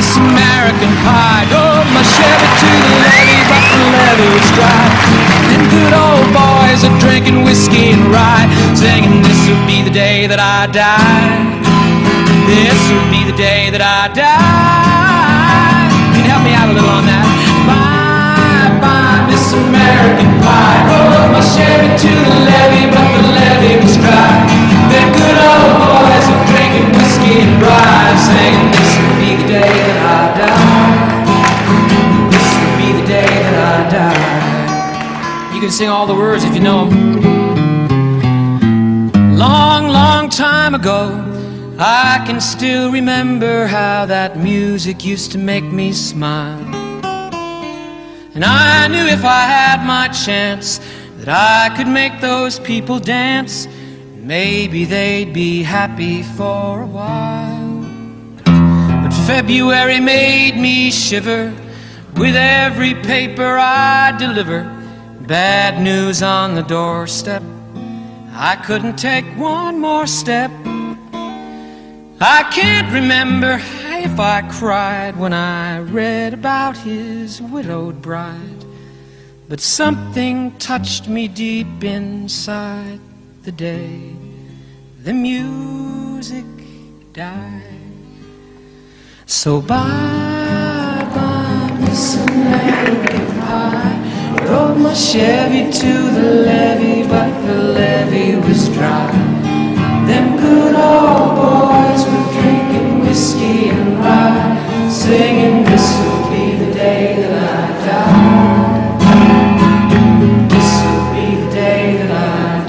Miss American Pie. Drove my Chevy to the levee, but the levee was dry. Them good old boys are drinking whiskey and rye, singing, this will be the day that I die. This will be the day that I die. Can you help me out a little on that? Bye, bye, Miss American Pie. Drove my Chevy to the levee, but the levee was dry. Them good old boys are drinking whiskey and rye, saying, this will be the day that I die. This will be the day that I die. You can sing all the words if you know them. Long, long time ago, I can still remember how that music used to make me smile. And I knew if I had my chance that I could make those people dance. Maybe they'd be happy for a while. But February made me shiver with every paper I deliver. Bad news on the doorstep, I couldn't take one more step. I can't remember if I cried when I read about his widowed bride, but something touched me deep inside the day the music died. So bye-bye, Miss American Pie. Drove my Chevy to the levee, but the levee was dry. Them good old boys were drinking whiskey and rye, singing, this will be the day that I die. This will be the day that I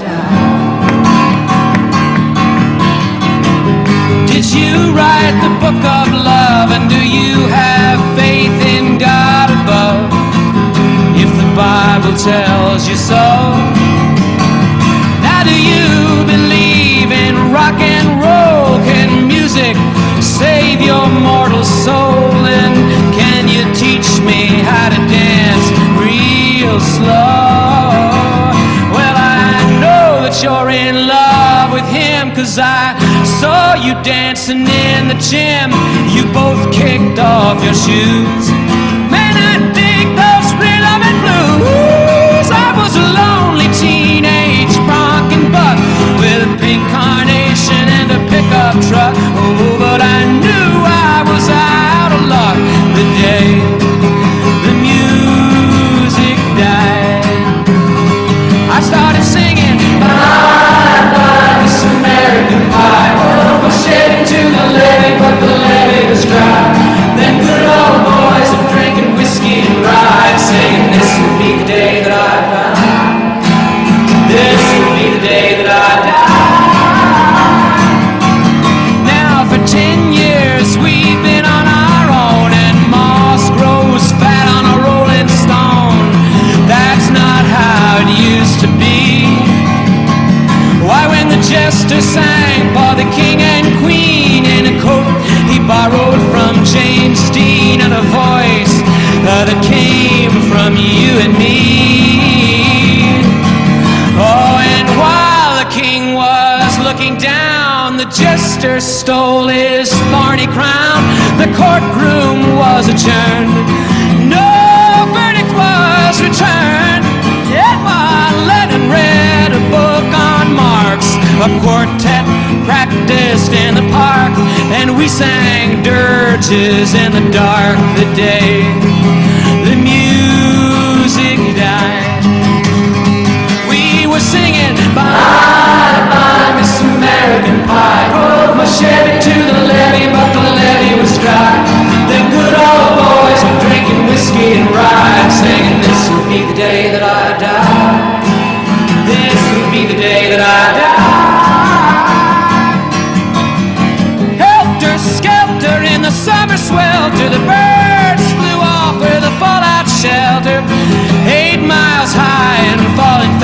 die. Did you write the book of love, and do you have faith in God above? If the Bible tells you so, now do you believe in rock and roll? Can music save your mortal soul? And can you teach me how to dance real slow? Well, I know that you're in love with him, 'cause I saw you dancing in the gym. You both kicked off your shoes. Man, I dig those rhythm and blues. I was a lonely teenage bronc buck with a pink carnation and a pickup truck. Oh, but I knew I was out of luck the day the music died. I started singing, bye, bye, Miss American Pie. Oh, my Chevy to the levee, but the levee was dry. Them good old boys are drinking whiskey and rye, singing, this will be the day that I die. This will be the day that I die. Now for 10 years we've been on our own, and moss grows fat on a rolling stone. That's not how it used to be. Why, when the jester sang for the king and queen in a coat he borrowed from James Dean, and a voice that came from you and me. Oh, and while the king was looking down, the jester stole his thorny crown. The courtroom was adjourned, no verdict was returned. Yet while Lennon read a book on Marx, a quartet practiced in the park, and we sang dirges in the dark the day the music died. We were singing, bye, bye, Miss American Pie. Drove my Chevy to the levee, but the levee was dry. Them good old boys were drinking whiskey and rye, singing, this will be the day that I die. This will be the day that I die. Helter skelter in the summer swelter, the birds flew off with a fallout shelter. 8 miles high and falling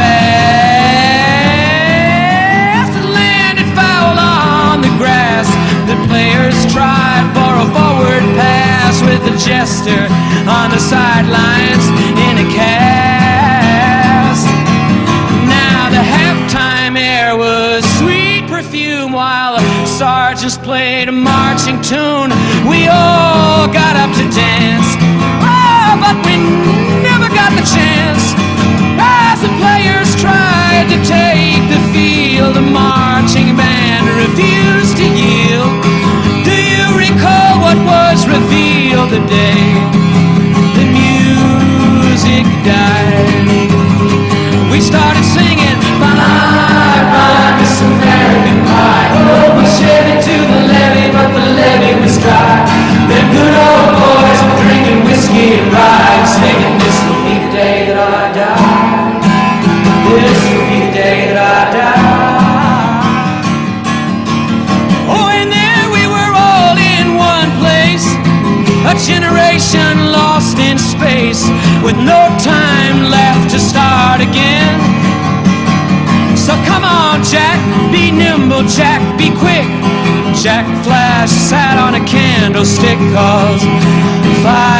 fast, it landed foul on the grass. The players tried for a forward pass, with the jester on the sidelines in a cast. Now the halftime air was sweet perfume, while sergeants played a marching tune. We all got up to dance, oh, but we never got the chance. As the players tried to take the field, the marching band refused to yield. Do you recall what was revealed the day the music died? We started singing, bye, bye, Miss American Pie. Oh, we shared it to the levee, but the levee was dry. Them good old boys were drinking whiskey and rye, singing, this will be the day that I die. This will be the day that I die. Oh, and there we were all in one place, a generation lost in space, with no time left to start again. So come on, Jack, be nimble, Jack, be quick. Jack Flash sat on a candlestick, 'cause fire